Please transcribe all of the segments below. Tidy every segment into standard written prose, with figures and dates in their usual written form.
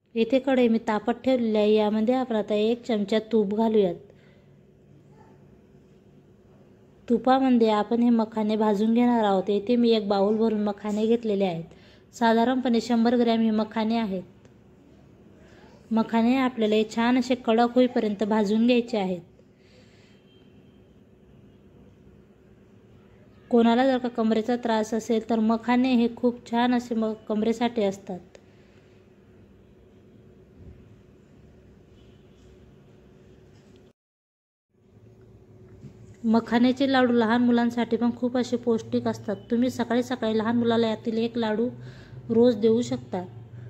येथे कढई मी तापत ठेवलेली आहे। यामध्ये आपण आता 1 चमचा तूप घालूयात। तुपामध्ये आपण हे मखाने भाजून घेणार आहोत। येथे मी 1 बाउल भरून मखाने घेतलेले आहेत। साधारणपणे 100 ग्रॅम हे मखाने आहेत। मखाने आपल्याला हे छान असे कडक होईपर्यंत भाजून घ्यायचे आहेत। कोणाला जर का कमरेचा त्रास असेल तर मखाने हे खूप छान असे कमरेसाठी असतात। मखाण्याचे लाडू लहान मुलांसाठी पण खूप असे पौष्टिक असतात। तुम्ही सकाळी सकाळी लहान मुलाला यातील 1 लाडू रोज देऊ शकता।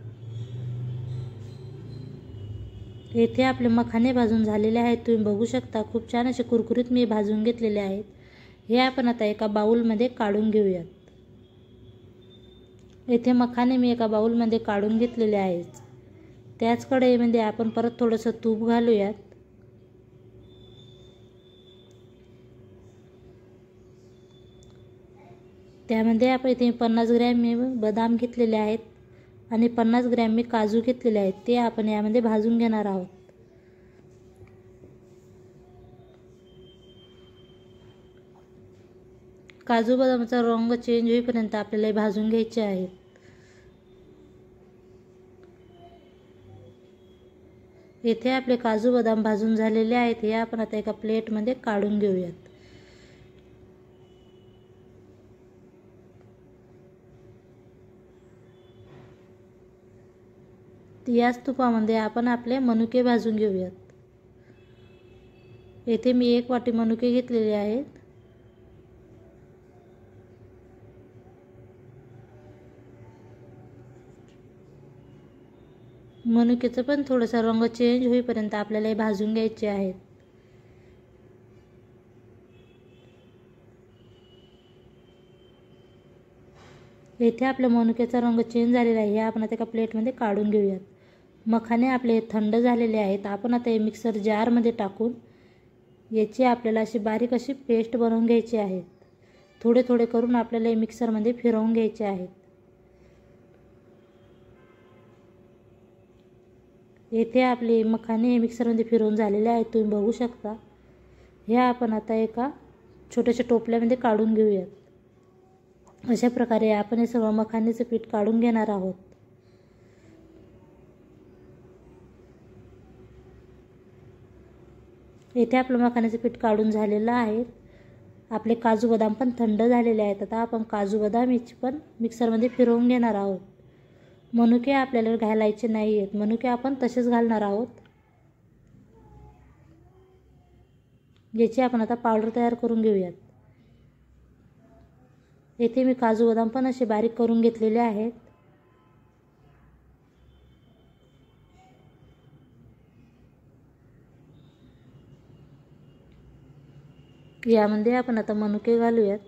येथे आपले मखाने भाजून झालेले आहेत। तुम्ही बघू शकता खूप छान असे कुरकुरीत मी भाजून घेतलेले आहेत। हे आपण आता एका बाउलमध्ये काढून घेऊयात। येथे मखाने मी एका बाउलमध्ये काढून घेतलेले आहेत। त्याच कढईमध्ये आपण परत थोडंसं तूप घालूयात। त्यामध्ये आपण इथे 50 ग्रॅम मी बदाम घेतलेले आहेत आणि 50 ग्रॅम मी काजू घेतलेले आहेत। ते आपण यामध्ये भाजून घेणार आहोत। काजू बदामाचा रंग चेंज होईपर्यंत आपल्याला भाजून घ्यायचे आहेत। येथे आपले काजू बदाम भाजून झालेले आहेत। हे आपण आता एका प्लेटमध्ये काढून घेऊयात। याच तुपामध्ये आपण आपले मनुके भाजून घेऊयात। येथे मी 1 वाटी मनुके घेतलेले आहेत। मनुकेचा पण थोडासा रंग चेंज होईपर्यंत आपल्याला हे भाजून घ्यायचे आहेत। येथे आपल्या मनुक्याचा रंग चेंज झालेला आहे। हे आपण आता एका प्लेटमध्ये काढून घेऊयात। मखाने आपले थंड झालेले आहेत। आपण आता हे मिक्सर जारमध्ये टाकून याची आपल्याला अशी बारीक अशी पेस्ट बनवून घ्यायची आहे। थोडे थोडे करून आपल्याला हे मिक्सरमध्ये फिरवून घ्यायचे आहेत। येथे आपले मखाने हे मिक्सरमध्ये फिरवून झालेले आहेत। तुम्ही बघू शकता। हे आपण आता एका छोट्याशा टोपल्यामध्ये काढून घेऊयात। अशा प्रकारे आपण हे सगळं मखानेचं पीठ काढून घेणार आहोत। येथे आपलं मखाण्याचं पीठ काढून झालेलं आहे। आपले काजू बदाम पण थंड झालेले आहेत। आता आपण काजू बदाम याची पण मिक्सरमध्ये फिरवून घेणार आहोत। मनुके आपल्याला घालायचे नाही आहेत। मनुके आपण तसेच घालणार आहोत। याची आपण आता पावडर तयार करून घेऊयात। येथे मी काजू बदाम पण असे बारीक करून घेतलेले आहेत। यामध्ये आपण आता मनुके घालूयात।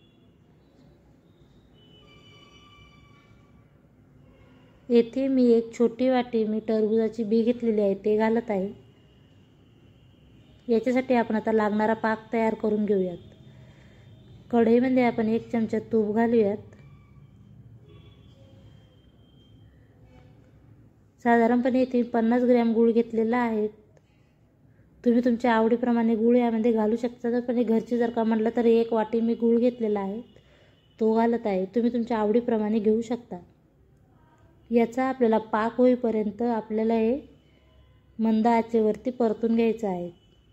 येथे मी 1 छोटी वाटी मी टरबूजाची बी घेतलेली आहे ते घालत आहे। याच्यासाठी आपण आता लागणारा पाक तयार करून घेऊयात। कढईमध्ये आपण 1 चमचा तूप घालूयात। साधारणपणे इथे 50 ग्रॅम गूळ घेतलेला आहे। तुम्ही तुमच्या आवडीप्रमाणे गूळ यामध्ये घालू शकता। पण घरची जर का म्हटलं तर 1 वाटी मी गूळ घेतलेला आहे तो घालत आहे। तुम्ही तुमच्या आवडीप्रमाणे घेऊ शकता। याचा आपल्याला पाक होईपर्यंत आपल्याला हे मंद आचेवरती परतून घ्यायचं आहे।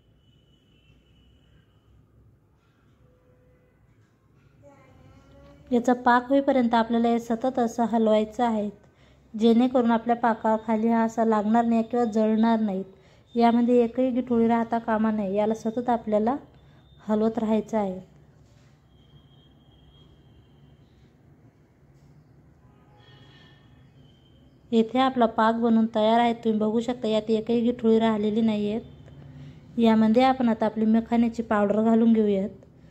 याचा पाक होईपर्यंत आपल्याला हे सतत असं हलवायचं आहे जेणेकरून आपल्या पाकाखाली हा असा लागणार नाही किंवा जळणार नाहीत। यामध्ये एकही गिठोळी राहता कामा नये। याला सतत आपल्याला हलवत राहायचं आहे। येथे आपला पाक बनवून तयार आहे। तुम्ही बघू शकता यात एकही गिठोळी राहिलेली नाही आहेत। यामध्ये आपण आता आपली मखाण्याची पावडर घालून घेऊयात।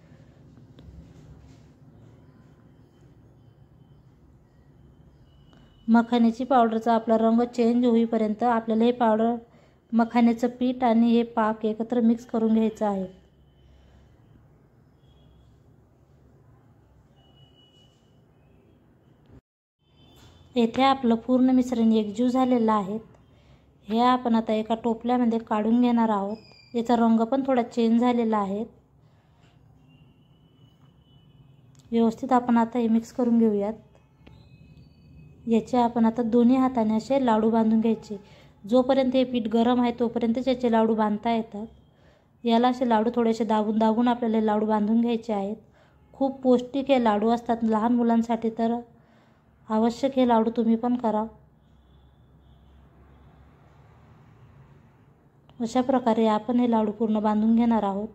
मखाण्याची पावडरचा आपला रंग चेंज होईपर्यंत आपल्याला हे पावडर मखाण्याचं पीठ आणि हे पाक एकत्र मिक्स करून घ्यायचं आहे। येथे आपलं पूर्ण मिश्रण एकजीव झालेलं आहे। हे आपण आता एका टोपल्यामध्ये काढून घेणार आहोत. याचा रंग पण थोडा चेंज झालेला आहे. व्यवस्थित आपण आता हे मिक्स करून घेऊयात. याचे आपण आता दोन्ही हाताने असे लाडू बांधून घ्यायचे. जोपर्यंत हे पीठ गरम आहे तोपर्यंत याचे लाडू बांधता येतात. याला असे लाडू थोडेसे दाबून दाबून आपल्याला लाडू बांधून घ्यायचे आहेत. खूप पौष्टिक हे लाडू असतात लहान मुलांसाठी, तर आवश्यक हे लाडू तुम्ही पण करा. अशा प्रकारे आपण हे लाडू पूर्ण बांधून घेणार आहोत.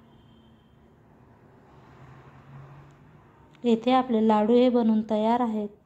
येथे आपले लाडू हे बनून तयार आहेत.